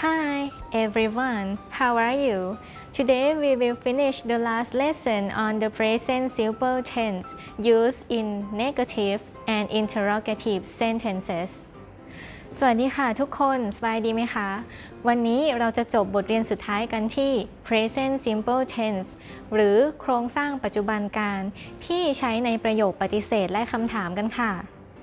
Hi everyone, how are you? Today we will finish the last lesson on the present simple tense used in negative and interrogative sentences. สวัสดีค่ะทุกคนสบายดีไหมคะ วันนี้เราจะจบบทเรียนสุดท้ายกันที่ present simple tense หรือโครงสร้างปัจจุบันการที่ใช้ในประโยคปฏิเสธและคำถามกันค่ะ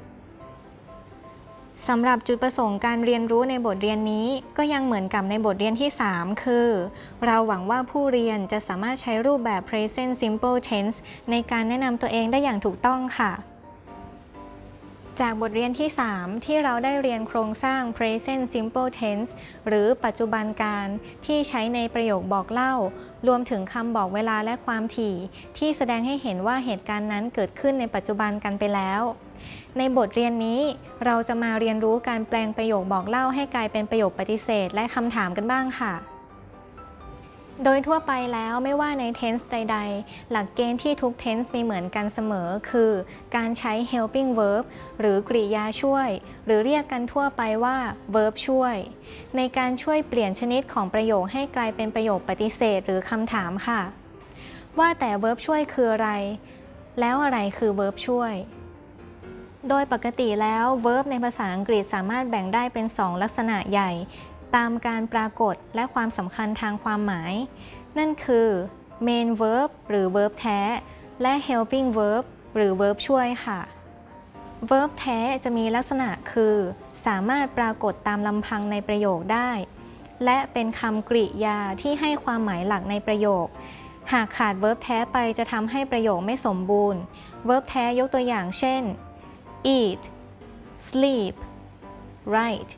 สำหรับจุดประสงค์การเรียนรู้ในบทเรียนนี้ก็ยังเหมือนกับในบทเรียนที่ 3 คือเราหวังว่าผู้เรียนจะสามารถใช้รูปแบบ present simple tense ในการแนะนำตัวเองได้อย่างถูกต้องค่ะจากบทเรียนที่ 3 ที่เราได้เรียนโครงสร้าง present simple tense หรือปัจจุบันการที่ใช้ในประโยคบอกเล่ารวมถึงคำบอกเวลาและความถี่ที่แสดงให้เห็นว่าเหตุการณ์นั้นเกิดขึ้นในปัจจุบันกันไปแล้วในบทเรียนนี้เราจะมาเรียนรู้การแปลงประโยคบอกเล่าให้กลายเป็นประโยคปฏิเสธและคำถามกันบ้างค่ะโดยทั่วไปแล้วไม่ว่าใน tense ใดๆหลักเกณฑ์ที่ทุก tense มีเหมือนกันเสมอคือการใช้ helping verb หรือกริยาช่วยหรือเรียกกันทั่วไปว่า verb ช่วยในการช่วยเปลี่ยนชนิดของประโยคให้กลายเป็นประโยคปฏิเสธหรือคำถามค่ะว่าแต่ verb ช่วยคืออะไรแล้วอะไรคือ verb ช่วยโดยปกติแล้ว verb ในภาษาอังกฤษสามารถแบ่งได้เป็น 2 ลักษณะใหญ่ตามการปรากฏและความสำคัญทางความหมายนั่นคือ main verb หรือ verb แท้และ helping verb หรือ verb ช่วยค่ะ verb แท้จะมีลักษณะคือสามารถปรากฏตามลำพังในประโยคได้และเป็นคำกริยาที่ให้ความหมายหลักในประโยคหากขาด verb แท้ไปจะทำให้ประโยคไม่สมบูรณ์ verb แท้ยกตัวอย่างเช่นeat, sleep, write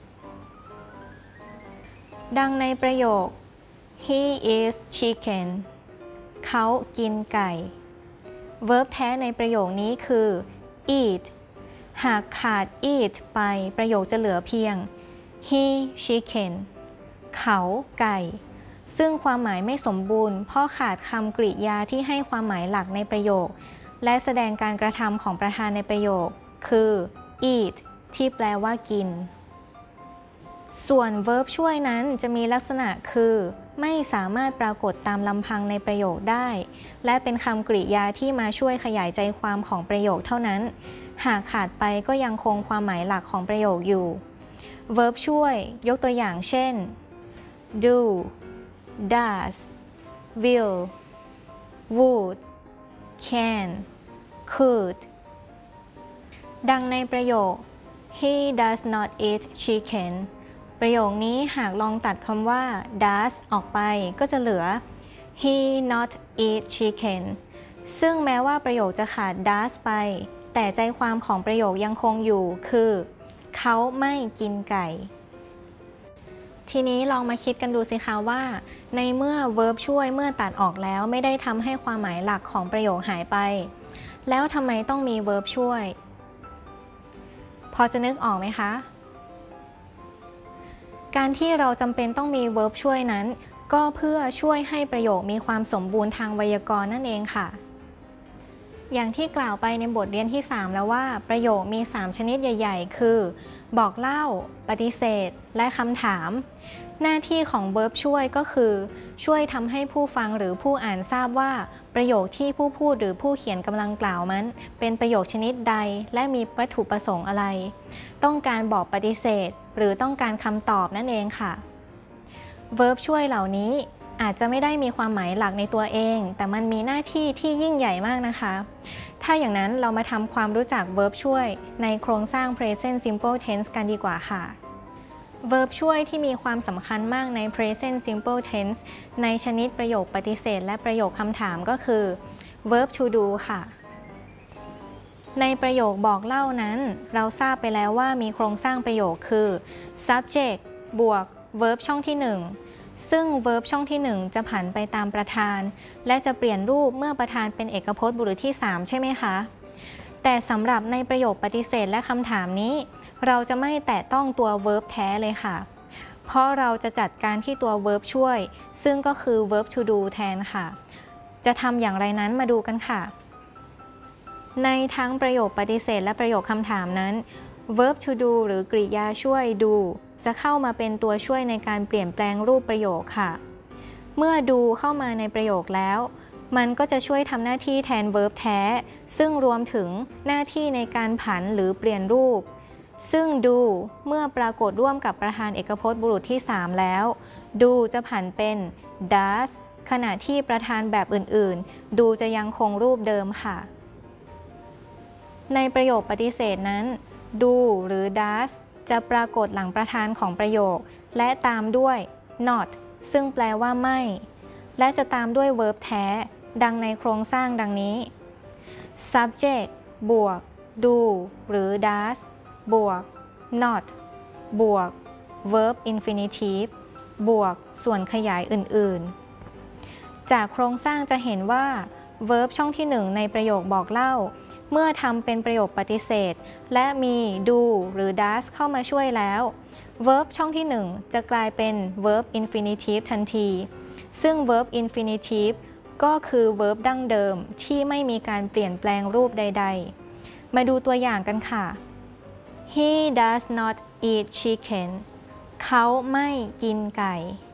ดังในประโยค He is chicken เขากินไก่ verb แท้ในประโยคนี้คือ eat หากขาด eat ไปประโยคจะเหลือเพียง He chicken เขาไก่ซึ่งความหมายไม่สมบูรณ์เพราะขาดคำกริยาที่ให้ความหมายหลักในประโยคและแสดงการกระทำของประธานในประโยคคือ eat ที่แปลว่ากินส่วน verb ช่วยนั้นจะมีลักษณะคือไม่สามารถปรากฏตามลำพังในประโยคได้และเป็นคำกริยาที่มาช่วยขยายใจความของประโยคเท่านั้นหากขาดไปก็ยังคงความหมายหลักของประโยคอยู่ verb ช่วยยกตัวอย่างเช่น do does will would can couldดังในประโยค He does not eat chicken ประโยคนี้หากลองตัดคำว่า does ออกไปก็จะเหลือ He not eat chicken ซึ่งแม้ว่าประโยคจะขาด does ไปแต่ใจความของประโยคยังคงอยู่คือเขาไม่กินไก่ทีนี้ลองมาคิดกันดูสิคะว่าในเมื่อ verb ช่วยเมื่อตัดออกแล้วไม่ได้ทำให้ความหมายหลักของประโยคหายไปแล้วทำไมต้องมี verb ช่วยพอจะนึกออกไหมคะการที่เราจำเป็นต้องมี verb ช่วยนั้นก็เพื่อช่วยให้ประโยคมีความสมบูรณ์ทางไวยากรณ์นั่นเองค่ะอย่างที่กล่าวไปในบทเรียนที่ 3 แล้วว่าประโยคมี 3 ชนิดใหญ่ๆคือบอกเล่าปฏิเสธและคำถามหน้าที่ของ verb ช่วยก็คือช่วยทำให้ผู้ฟังหรือผู้อ่านทราบว่าประโยคที่ผู้พูดหรือผู้เขียนกำลังกล่าวนั้นเป็นประโยคชนิดใดและมีวัตถุประสงค์อะไรต้องการบอกปฏิเสธหรือต้องการคำตอบนั่นเองค่ะ verb ช่วยเหล่านี้อาจจะไม่ได้มีความหมายหลักในตัวเองแต่มันมีหน้าที่ที่ยิ่งใหญ่มากนะคะถ้าอย่างนั้นเรามาทำความรู้จัก verb ช่วยในโครงสร้าง present simple tense กันดีกว่าค่ะ verb ช่วยที่มีความสำคัญมากใน present simple tense ในชนิดประโยคปฏิเสธและประโยคคำถามก็คือ verb to do ค่ะในประโยคบอกเล่านั้นเราทราบไปแล้วว่ามีโครงสร้างประโยคคือ subject บวก verb ช่องที่ 1ซึ่ง verb ช่องที่ 1จะผันไปตามประธานและจะเปลี่ยนรูปเมื่อประธานเป็นเอกพจน์บุรุษที่ 3ใช่ไหมคะแต่สำหรับในประโยคปฏิเสธและคำถามนี้เราจะไม่แตะต้องตัว verb แท้เลยค่ะเพราะเราจะจัดการที่ตัว verb ช่วยซึ่งก็คือ verb to do แทนค่ะจะทำอย่างไรนั้นมาดูกันค่ะในทั้งประโยคปฏิเสธและประโยคคำถามนั้น verb to do หรือกริยาช่วย do จะเข้ามาเป็นตัวช่วยในการเปลี่ยนแปลงรูปประโยคค่ะเมื่อ do เข้ามาในประโยคแล้วมันก็จะช่วยทำหน้าที่แทน verb แท้ซึ่งรวมถึงหน้าที่ในการผันหรือเปลี่ยนรูปซึ่ง do เมื่อปรากฏร่วมกับประธานเอกพจน์บุรุษที่ 3 แล้ว do จะผันเป็น does ขณะที่ประธานแบบอื่นๆ do จะยังคงรูปเดิมค่ะในประโยคปฏิเสธนั้น do หรือ does จะปรากฏหลังประธานของประโยคและตามด้วย not ซึ่งแปลว่าไม่และจะตามด้วย verb แท้ดังในโครงสร้างดังนี้ subject บวก do หรือ does บวก not บวก verb infinitive บวกส่วนขยายอื่นๆจากโครงสร้างจะเห็นว่า verb ช่องที่ 1 ในประโยคบอกเล่าเมื่อทำเป็นประโยคปฏิเสธและมี do หรือ does เข้ามาช่วยแล้ว verb ช่องที่ 1 จะกลายเป็น verb infinitive ทันทีซึ่ง verb infinitive ก็คือ verb ดั้งเดิมที่ไม่มีการเปลี่ยนแปลงรูปใดๆมาดูตัวอย่างกันค่ะ He does not eat chicken เขาไม่กินไก่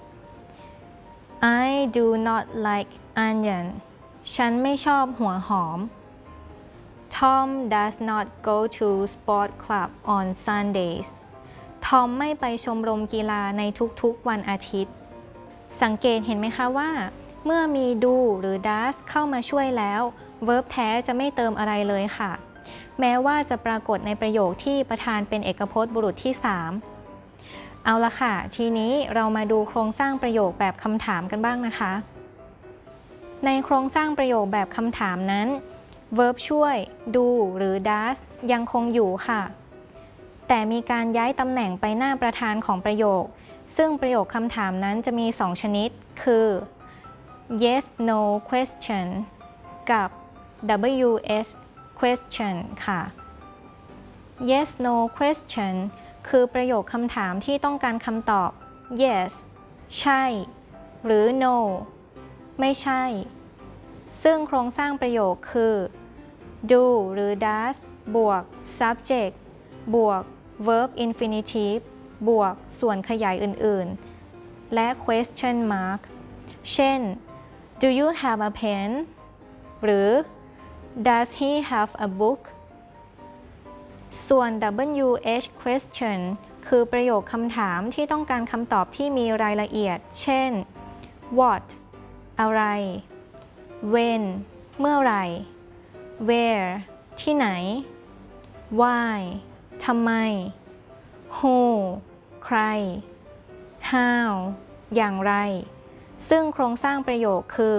I do not like onion ฉันไม่ชอบหัวหอม Tom does not go to sport club on Sundays ทอมไม่ไปชมรมกีฬาในทุกๆวันอาทิตย์สังเกตเห็นไหมคะว่าเมื่อมี do หรือ does เข้ามาช่วยแล้ว verb แท้จะไม่เติมอะไรเลยค่ะแม้ว่าจะปรากฏในประโยคที่ประธานเป็นเอกพจน์บุรุษที่ 3เอาละค่ะทีนี้เรามาดูโครงสร้างประโยคแบบคำถามกันบ้างนะคะในโครงสร้างประโยคแบบคำถามนั้น verb ช่วย do หรือ does ยังคงอยู่ค่ะแต่มีการย้ายตำแหน่งไปหน้าประธานของประโยคซึ่งประโยคคำถามนั้นจะมี2ชนิดคือ yes no question กับ ws question ค่ะ yes no question คือประโยคคำถามที่ต้องการคำตอบ yes ใช่หรือ no ไม่ใช่ซึ่งโครงสร้างประโยคคือ do หรือ does บวก subject บวก verb infinitive บวกส่วนขยายอื่นๆและ question mark เช่น do you have a pen หรือ does he have a book ส่วน WH question คือประโยคคำถามที่ต้องการคำตอบที่มีรายละเอียดเช่น what อะไร when เมื่อไหร่ where ที่ไหน why ทำไม who ใคร how อย่างไรซึ่งโครงสร้างประโยคคือ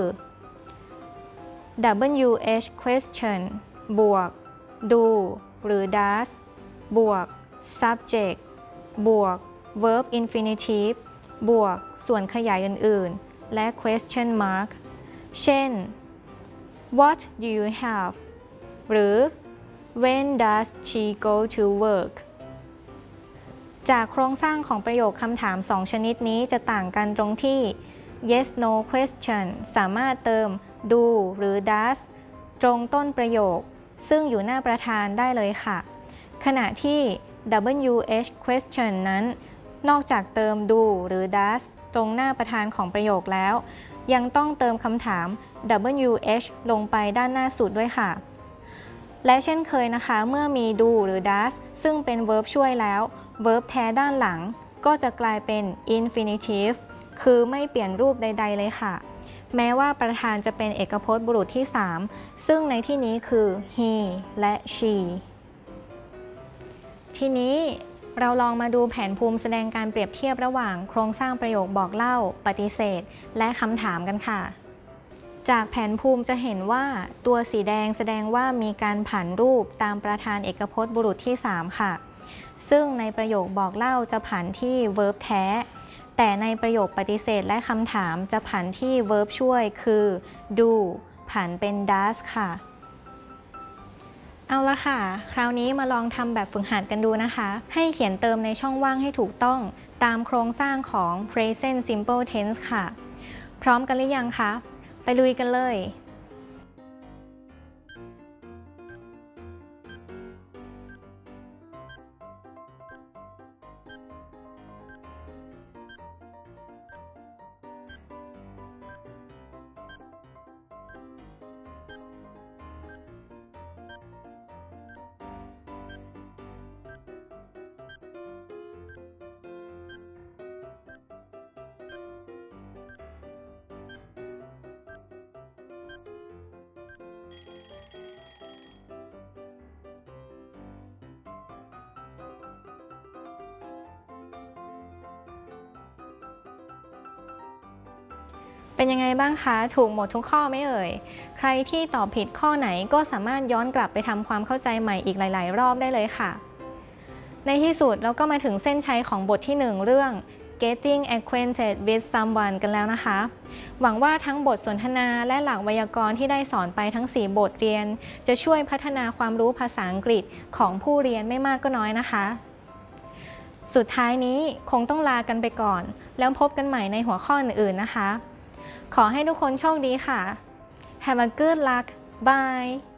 WH question บวก do หรือ does บวก subject บวก verb infinitive บวกส่วนขยายอื่นๆและ question mark เช่น what do you have หรือ when does she go to work จากโครงสร้างของประโยคคำถาม2ชนิดนี้จะต่างกันตรงที่ yes no question สามารถเติม do หรือ does ตรงต้นประโยคซึ่งอยู่หน้าประธานได้เลยค่ะขณะที่ WH question นั้นนอกจากเติม do หรือ does ตรงหน้าประธานของประโยคแล้วยังต้องเติมคำถาม WH ลงไปด้านหน้าสุดด้วยค่ะและเช่นเคยนะคะเมื่อมี do หรือ does ซึ่งเป็น verb ช่วยแล้ว verb แท้ด้านหลังก็จะกลายเป็น infinitive คือไม่เปลี่ยนรูปใดๆเลยค่ะแม้ว่าประธานจะเป็นเอกพจน์บุรุษที่ 3ซึ่งในที่นี้คือ he และ she ทีนี้เราลองมาดูแผนภูมิแสดงการเปรียบเทียบระหว่างโครงสร้างประโยคบอกเล่าปฏิเสธและคำถามกันค่ะจากแผนภูมิจะเห็นว่าตัวสีแดงแสดงว่ามีการผันรูปตามประธานเอกพจน์บุรุษที่ 3ค่ะซึ่งในประโยคบอกเล่าจะผันที่ verb แท้แต่ในประโยคปฏิเสธและคำถามจะผันที่ verb ช่วยคือ do ผันเป็น does ค่ะเอาละค่ะคราวนี้มาลองทำแบบฝึกหัดกันดูนะคะให้เขียนเติมในช่องว่างให้ถูกต้องตามโครงสร้างของ present simple tense ค่ะพร้อมกันหรือยังคะไปลุยกันเลยเป็นยังไงบ้างคะ ถูกหมดทุกข้อไหมเอ่ย ใครที่ตอบผิดข้อไหนก็สามารถย้อนกลับไปทำความเข้าใจใหม่อีกหลายๆรอบได้เลยค่ะ ในที่สุดเราก็มาถึงเส้นชัยของบทที่ 1 เรื่อง Getting Acquainted with Someone กันแล้วนะคะ หวังว่าทั้งบทสนทนาและหลักไวยากรณ์ที่ได้สอนไปทั้ง 4 บทเรียน จะช่วยพัฒนาความรู้ภาษาอังกฤษของผู้เรียนไม่มากก็น้อยนะคะ สุดท้ายนี้คงต้องลากันไปก่อน แล้วพบกันใหม่ในหัวข้ออื่นๆนะคะ ขอให้ทุกคนโชคดีค่ะ Have a good luck. Bye